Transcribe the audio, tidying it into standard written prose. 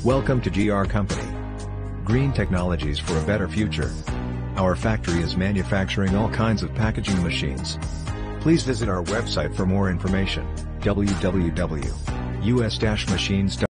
Welcome to GR Company. Green technologies for a better future. Our factory is manufacturing all kinds of packaging machines. Please visit our website for more information, www.us-machines.com.